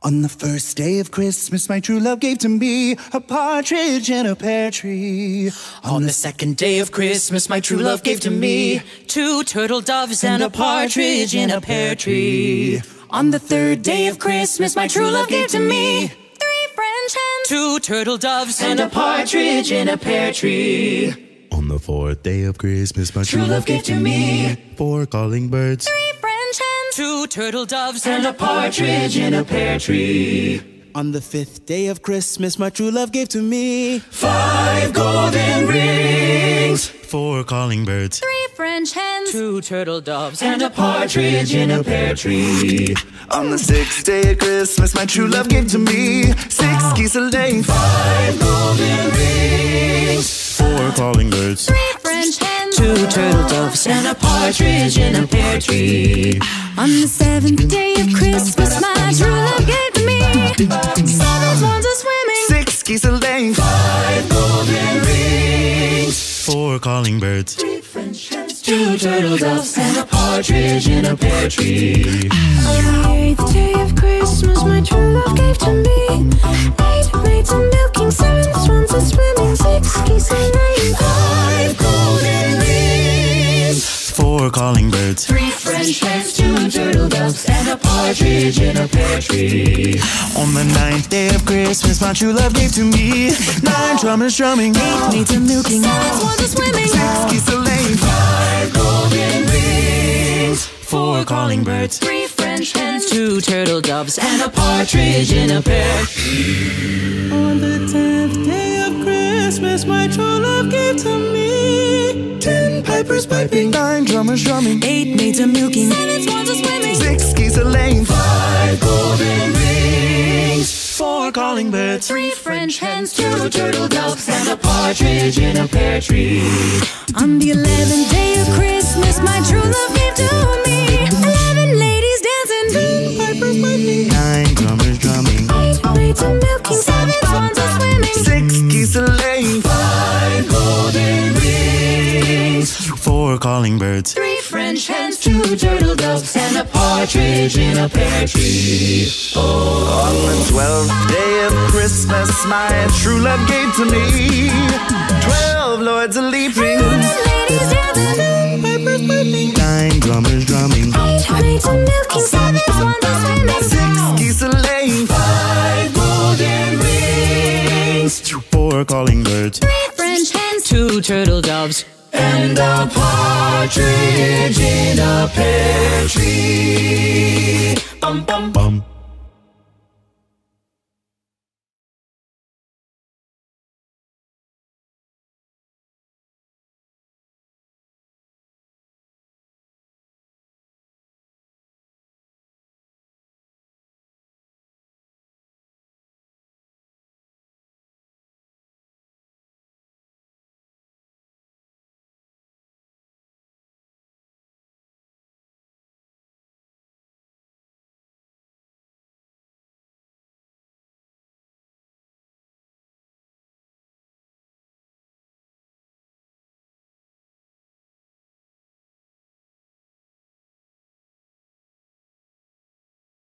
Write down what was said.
On the first day of Christmas, my true love gave to me a partridge in a pear tree. On the second day of Christmas, my true love gave to me 2 turtle doves and a partridge in a pear tree. On the third day of Christmas, my true love gave to me 3 French hens, 2 turtle doves and a partridge in a pear tree. On the fourth day of Christmas, my True love gave to me 4 calling birds, 3 French hens, 2 turtle doves and a partridge in a pear tree. On the fifth day of Christmas, my true love gave to me 5 golden rings, 4 calling birds, 3 French hens, 2 turtle doves and a partridge in a pear tree. On the sixth day of Christmas, my true love gave to me 6 geese a-laying, 5 golden rings, 4 calling birds, 3 French hens, 2 turtle doves and a partridge in a pear tree. On the seventh day of Christmas, my true love gave to me 7 swans a-swimming, 6 geese a-laying, 5 golden rings, 4 calling birds, 3 French hens, 2 turtle doves and a partridge in a pear tree. On the eighth day of Christmas, my true love gave to me 8 maids a-milking, 7 swans a-swimming, 6 geese a-laying, 5 golden rings, 4 calling birds, 3 French hens, 2 turtle doves and a partridge in a pear tree. On the ninth day of Christmas, my true love gave to me 9 drummers drumming, 8 maids a-milking, 7 swans a-swimming, 6 geese a-laying, 5 golden rings, 4 calling birds, 3 French hens, 2 turtle doves and a partridge in a pear tree. On the 10th day of Christmas, my true love gave to me 10 pipers piping, 9 drummers drumming, 8 maids a-milking, 7 swans a-swimming, 6 geese a-laying, 5 golden rings, 4 calling birds, 3 French hens, 2 turtle doves and a partridge in a pear tree. On the 11th day of Christmas, my true love gave to me 11 ladies dancing, 10 pipers piping, 9 drummers drumming, 8 maids a-milking, 7 swans a-swimming, 6 geese a-laying, 5 golden rings, 4 calling birds, 3 French hens, 2 turtle doves and a partridge in a pear tree. On the 12th day of Christmas, my true love gave to me 12 lords a-leaping, 11 ladies dancing, 10 pipers piping, 9 drummers drumming, 8 maids a-milking, 7 swans a-swimming, 6 geese a-laying, 5 golden rings, 4 calling birds, 3 French hens, 2 turtle doves and a partridge in a pear tree. Bum bum bum.